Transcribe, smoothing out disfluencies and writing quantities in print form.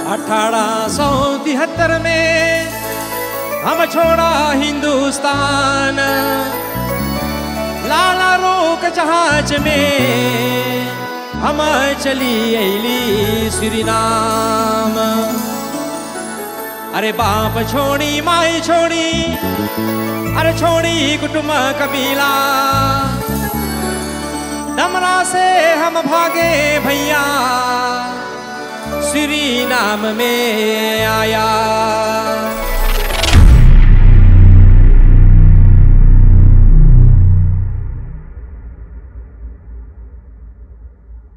1873 में हम छोड़ा हिंदुस्तान, लाला रोक जहाज में हम चली अली सुरीनाम। अरे बाप छोड़ी माई छोड़ी, अरे छोड़ी कुटुंब कबीला, डमरा से हम भागे भैया सुरीनाम में आया।